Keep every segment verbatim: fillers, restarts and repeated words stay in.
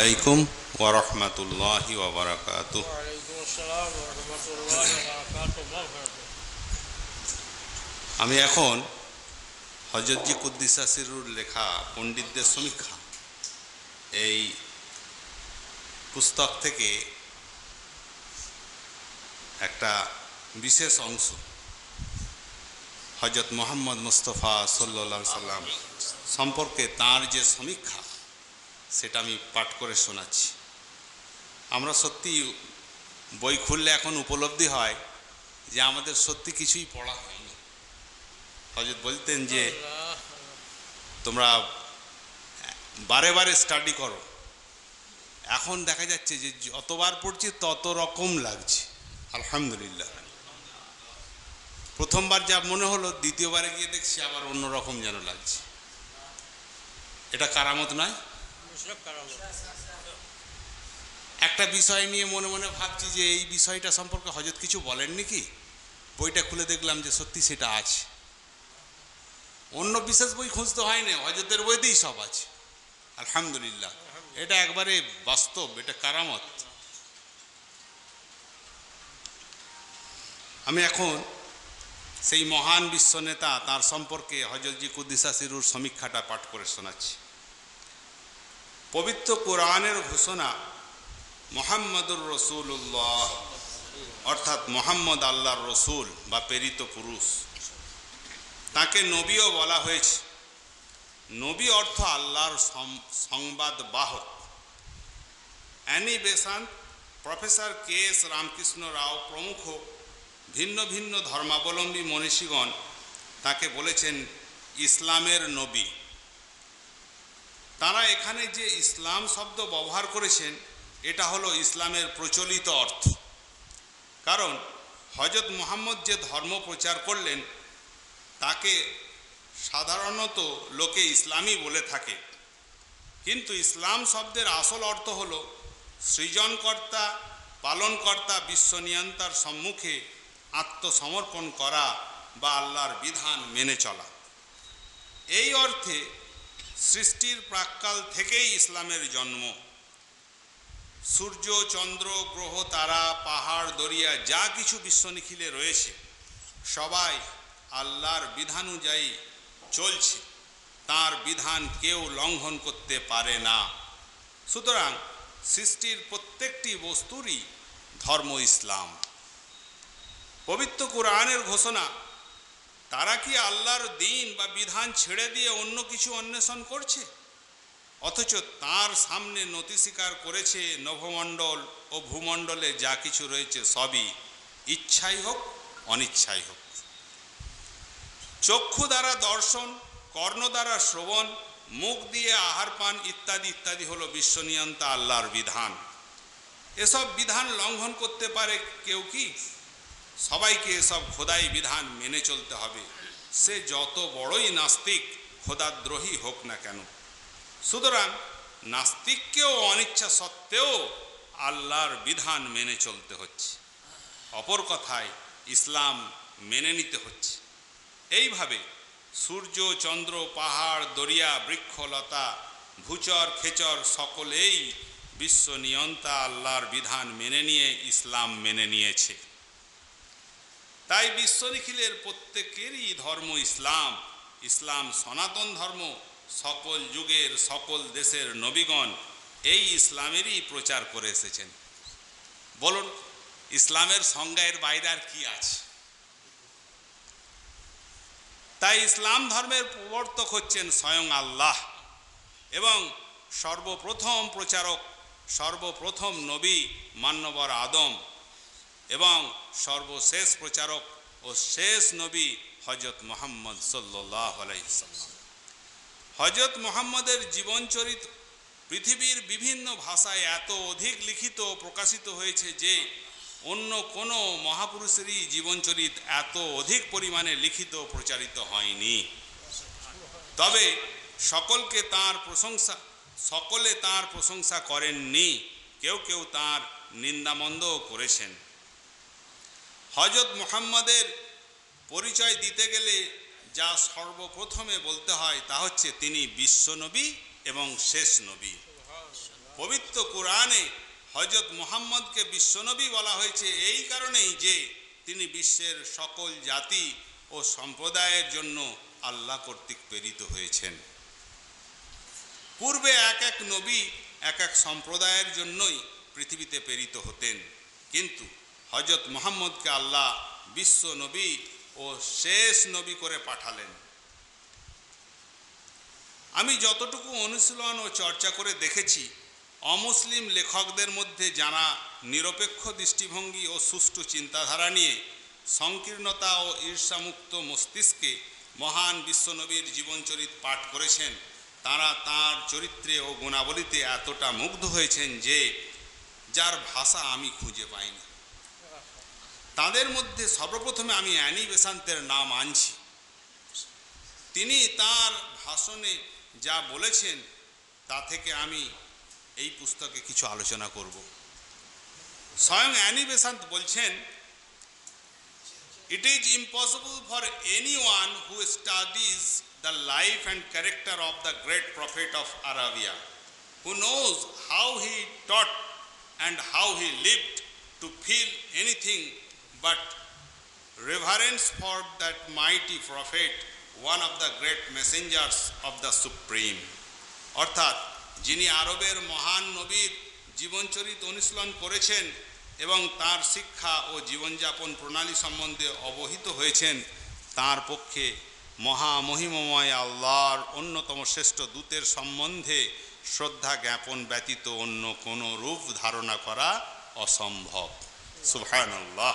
আলাইকুম ওয়া রাহমাতুল্লাহি ওয়া বারাকাতুহু। ওয়ালাইকুম আসসালাম ওয়া রাহমাতুল্লাহি ওয়া বারাকাতুহু। আমি এখন হযরতজি কুদ্দিসা সিররুর লেখা পণ্ডিতদের সমীক্ষা এই পুস্তক থেকে একটা বিশেষ অংশ হযরত মুহাম্মদ মুস্তাফা সাল্লাল্লাহু আলাইহি সাল্লাম সম্পর্কে তার যে সমীক্ষা সেটা আমি পাঠ করে শোনাচ্ছি। আমরা সত্যি বই খুললে এখন উপলব্ধি হয় যে আমাদের সত্যি কিছুই পড়া হয়নি। হযরত বলতেন যে তোমরা বারে বারে স্টাডি করো। এখন দেখা যাচ্ছে যে যতবার পড়ছি তত রকম লাগছে। আলহামদুলিল্লাহ, প্রথমবার যা মনে হলো দ্বিতীয়বারে গিয়ে দেখছি আবার অন্য রকম যেন লাগছে। এটা কারামত নয়? একটা বিষয় নিয়ে মনে মনে ভাবছি যে এই বিষয়টা সম্পর্কে হযরত কিছু বলেননি কি, বইটা খুলে দেখলাম যে সত্যি সেটা আছে। অন্য বিশেষ বই খুঁজতে হয় না, হযরতের বইতেই সব আছে। আলহামদুলিল্লাহ, এটা একবারে বাস্তব, এটা কারামত। আমি এখন সেই মহান বিশ্ব নেতা তার সম্পর্কে হযরতজি কুদ্দিসা সিররুর সমীক্ষাটা পাঠ করে শোনাচ্ছি। পবিত্র কোরআনের ঘোষণা মুহাম্মদুর রাসূলুল্লাহ অর্থাৎ মুহাম্মদ আল্লাহর রসুল বা প্রেরিত পুরুষ। তাকে নবীও বলা হয়েছে। নবী অর্থ আল্লাহর সংবাদ বাহক। Annie Besant, professor K S Ramakrishna Rao প্রমুখ ভিন্ন ভিন্ন ধর্মাবলম্বী মনীষীগণ তাকে বলেছেন ইসলামের নবী। তারা এখানে যে ইসলাম শব্দ ব্যবহার করেছেন এটা হলো ইসলামের প্রচলিত অর্থ। কারণ হযরত মুহাম্মদ যে ধর্ম প্রচার করলেন তাকে সাধারণত লোকে ইসলামই বলে থাকে, কিন্তু ইসলাম শব্দের আসল অর্থ হলো সৃজনকর্তা পালনকর্তা বিশ্বনিয়ন্তার সম্মুখে আত্মসমর্পণ করা বা আল্লাহর বিধান মেনে চলা। এই অর্থে সৃষ্টির প্রাক্কাল থেকেই ইসলামের জন্ম। সূর্য, চন্দ্র, গ্রহ, তারা, পাহাড়, দরিয়া যা কিছু বিশ্ব নিখিলে রয়েছে সবাই আল্লাহর বিধানুযায়ী চলছে। তার বিধান কেউ লঙ্ঘন করতে পারে না। সুতরাং সৃষ্টির প্রত্যেকটি বস্তুরই ধর্ম ইসলাম। পবিত্র কোরআনের ঘোষণা, তারা কি আল্লাহর দ্বীন বা বিধান ছেড়ে দিয়ে অন্য কিছু অন্বেষণ করছে, অথচ তার সামনে নতি স্বীকার করেছে নভমণ্ডল ও ভূমণ্ডলে যা কিছু রয়েছে সবই ইচ্ছাই হোক অনিচ্ছাই হোক। চক্ষু দ্বারা দর্শন, কর্ণ দ্বারা শ্রবণ, মুখ দিয়ে আহার পান ইত্যাদি ইত্যাদি হলো বিশ্বনিয়ন্তা আল্লাহর বিধান। এসব বিধান লঙ্ঘন করতে পারে কেউ কি? সবাইকে এসব খোদাই বিধান মেনে চলতে হবে, সে যত বড়ই নাস্তিক খোদাদ্রোহী হোক না কেন। সুতরাং নাস্তিককেও অনিচ্ছা সত্ত্বেও আল্লাহর বিধান মেনে চলতে হচ্ছে। অপর কথায় ইসলাম মেনে নিতে হচ্ছে। এইভাবে সূর্য, চন্দ্র, পাহাড়, দরিয়া, বৃক্ষলতা, ভূচর, খেচর সকলেই বিশ্বনিয়ন্তা আল্লাহর বিধান মেনে নিয়ে ইসলাম মেনে নিয়েছে। তাই বিশ্ব নিখিলের প্রত্যেকেরই ধর্ম ইসলাম। ইসলাম সনাতন ধর্ম। সকল যুগের সকল দেশের নবীগণ এই ইসলামেরই প্রচার করে এসেছেন। বলুন, ইসলামের সংজ্ঞার বাইরে আর কি আছে? তাই ইসলাম ধর্মের প্রবর্তক হচ্ছেন স্বয়ং আল্লাহ এবং সর্বপ্রথম প্রচারক, সর্বপ্রথম নবী মান্যবর আদম এবং সর্বশেষ প্রচারক ও শেষ নবী হযরত মুহাম্মদ সাল্লাল্লাহু আলাইহি ওয়াসাল্লাম। হযরত মুহাম্মদের জীবনচরিত পৃথিবীর বিভিন্ন ভাষায় এত অধিক লিখিত প্রকাশিত হয়েছে যে অন্য কোনো মহাপুরুষেরই জীবনচরিত এত অধিক পরিমাণে লিখিত প্রচারিত হয়নি। তবে সকলকে তার প্রশংসা সকলে তার প্রশংসা করেননি, কেউ কেউ তার নিন্দামন্দও করেছেন। হযরত মুহাম্মদের পরিচয় দিতে গেলে যা সর্বপ্রথমে বলতে হয় তা হচ্ছে তিনি বিশ্বনবী এবং শেষ নবী। পবিত্র কোরআনে হযরত মুহাম্মদকে বিশ্বনবী বলা হয়েছে এই কারণেই যে তিনি বিশ্বের সকল জাতি ও সম্প্রদায়ের জন্য আল্লাহ কর্তৃক প্রেরিত হয়েছেন। পূর্বে এক এক নবী এক এক সম্প্রদায়ের জন্যই পৃথিবীতে প্রেরিত হতেন, কিন্তু হযরত মুহাম্মদকে আল্লাহ বিশ্ব নবী ও শেষ নবী করে পাঠালেন। আমি যতটুকু অনুশীলন ও চর্চা করে দেখেছি, অমুসলিম লেখকদের মধ্যে যারা নিরপেক্ষ দৃষ্টিভঙ্গি ও সুষ্ঠু চিন্তাধারা নিয়ে সংকীর্ণতা ও ঈর্ষামুক্ত মস্তিষ্কে মহান বিশ্বনবীর জীবনচরিত পাঠ করেছেন, তারা তাঁর চরিত্রে ও গুণাবলীতে এতটা মুগ্ধ হয়েছেন যে যার ভাষা আমি খুঁজে পাইনি। তাদের মধ্যে সর্বপ্রথমে আমি অ্যানি বেসান্তের নাম আনছি। তিনি তাঁর ভাষণে যা বলেছেন তা থেকে আমি এই পুস্তকে কিছু আলোচনা করব। স্বয়ং অ্যানি বেসান্ত বলছেন, It is impossible for anyone who studies the life and character of the great prophet of Arabia, who knows how he taught and how he lived, to feel anything but reverence for that mighty prophet, one of the great messengers of the Supreme. অর্থাৎ যিনি আরবের মহান নবীর জীবনচরিত অনুশীলন করেছেন এবং তার শিক্ষা ও জীবনযাপন প্রণালী সম্বন্ধে অবহিত হয়েছেন, তার পক্ষে মহামহিমময় আল্লাহর অন্যতম শ্রেষ্ঠ দূতের সম্বন্ধে শ্রদ্ধা জ্ঞাপন ব্যতীত অন্য কোনো রূপ ধারণা করা অসম্ভব। সুবহানাল্লাহ।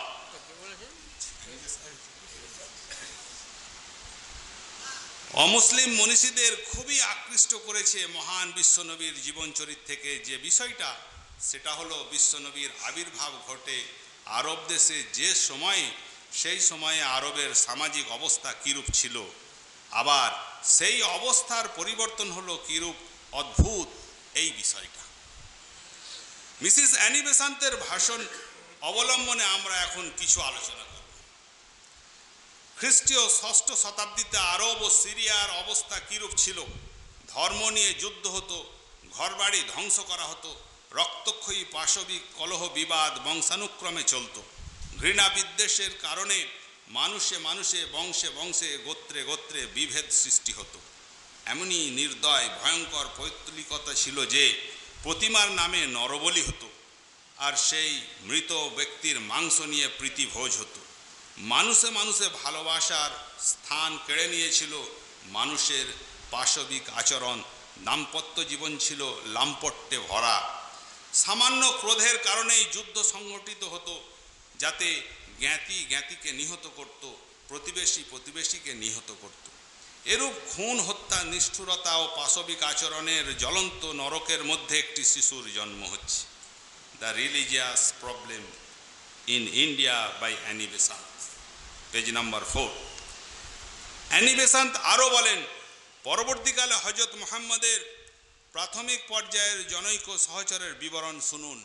অমুসলিম মনীষীদের খুবই আকৃষ্ট করেছে মহান বিশ্বনবীর জীবনচরিত থেকে যে বিষয়টা, সেটা হলো বিশ্বনবীর আবির্ভাব ঘটে আরব দেশে যে সময়ে, সেই সময়ে আরবের সামাজিক অবস্থা কীরূপ ছিল, আবার সেই অবস্থার পরিবর্তন হলো কীরূপ অদ্ভুত এই বিষয়টা। মিসেস অ্যানি বেসান্তের ভাষণ অবলম্বনে আমরা এখন কিছু আলোচনা করব। খ্রিস্টীয় ষষ্ঠ শতাব্দীতে আরব ও সিরিয়ার অবস্থা কীরূপ ছিল। ধর্ম নিয়ে যুদ্ধ হতো, ঘরবাড়ি ধ্বংস করা হতো, রক্তক্ষয়ী পাশবিক কলহ বিবাদ বংশানুক্রমে চলত। ঘৃণা বিদ্বেষের কারণে মানুষে মানুষে বংশে বংশে গোত্রে গোত্রে বিভেদ সৃষ্টি হতো। এমনই নির্দয় ভয়ঙ্কর পৈতৃকতা ছিল যে প্রতিমার নামে নরবলি হতো, আর সেই মৃত ব্যক্তির মাংস নিয়ে প্রীতিভোজ হতো। মানুষে মানুষে ভালোবাসার স্থান কেড়ে নিয়েছিল মানুষের পাশবিক আচরণ। দাম্পত্য জীবন ছিল লাম্পট্যে ভরা। সামান্য ক্রোধের কারণেই যুদ্ধ সংগঠিত হতো, যাতে জ্ঞাতি জ্ঞাতিকে নিহত করত, প্রতিবেশী প্রতিবেশীকে নিহত করত। এরূপ খুন হত্যা নিষ্ঠুরতা ও পাশবিক আচরণের জ্বলন্ত নরকের মধ্যে একটি শিশুর জন্ম হচ্ছে। The religious problem in India by Annie Besant, page number four. Annie Besant আরও বলেন, পরবর্তীকালে হযরত মুহাম্মদের প্রাথমিক পর্যায়ের জনৈক সহচরের বিবরণ শুনুন।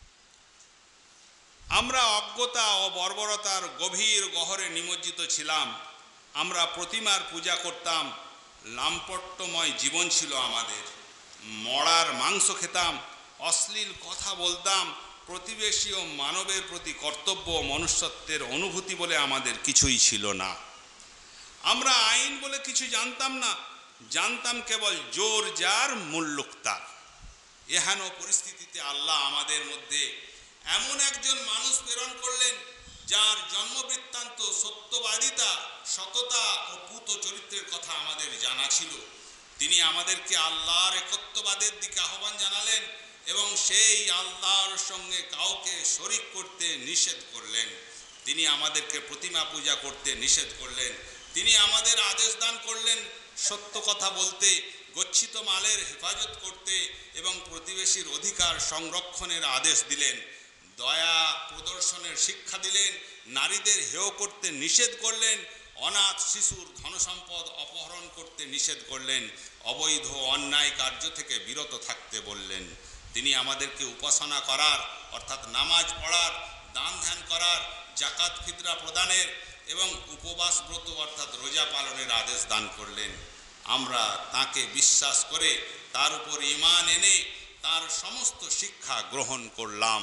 আমরা অজ্ঞতা ও বর্বরতার গভীর গহরে নিমজ্জিত ছিলাম। আমরা প্রতিমার পূজা করতাম, লাম্পট্যময় জীবন ছিল আমাদের। মড়ার মাংস খেতাম, অশ্লীল কথা বলতাম। প্রতিবেশী ও মানবের প্রতি কর্তব্য ও মনুষ্যত্বের অনুভূতি বলে আমাদের কিছুই ছিল না। আমরা আইন বলে কিছু জানতাম না, জানতাম কেবল জোর যার মুল্লুক তার। এহেন পরিস্থিতিতে আল্লাহ আমাদের মধ্যে এমন একজন মানুষ প্রেরণ করলেন, যার জন্মবৃত্তান্ত, সত্যবাদিতা, সততা ও পূত চরিত্রের কথা আমাদের জানা ছিল। তিনি আমাদেরকে আল্লাহর একত্ববাদের দিকে আহ্বান জানালেন এবং সেই আল্লাহর সঙ্গে কাউকে শরিক করতে নিষেধ করলেন। তিনি আমাদেরকে প্রতিমা পূজা করতে নিষেধ করলেন। তিনি আমাদের আদেশ দান করলেন সত্য কথা বলতে, গচ্ছিত মালের হেফাজত করতে এবং প্রতিবেশীর অধিকার সংরক্ষণের আদেশ দিলেন। দয়া প্রদর্শনের শিক্ষা দিলেন, নারীদের হেয় করতে নিষেধ করলেন, অনাথ শিশুর ধনসম্পদ অপহরণ করতে নিষেধ করলেন, অবৈধ অন্যায় কার্য থেকে বিরত থাকতে বললেন। তিনি আমাদেরকে উপাসনা করার অর্থাৎ নামাজ পড়ার, দান ধ্যান করার, জাকাত ফিতরা প্রদানের এবং উপবাস ব্রত অর্থাৎ রোজা পালনের আদেশ দান করলেন। আমরা তাকে বিশ্বাস করে তার উপর ঈমান এনে তার সমস্ত শিক্ষা গ্রহণ করলাম।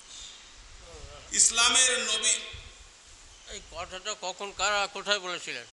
ইসলামের নবী এই কথাটা কখন কারা কোথায় বলেছিলেন?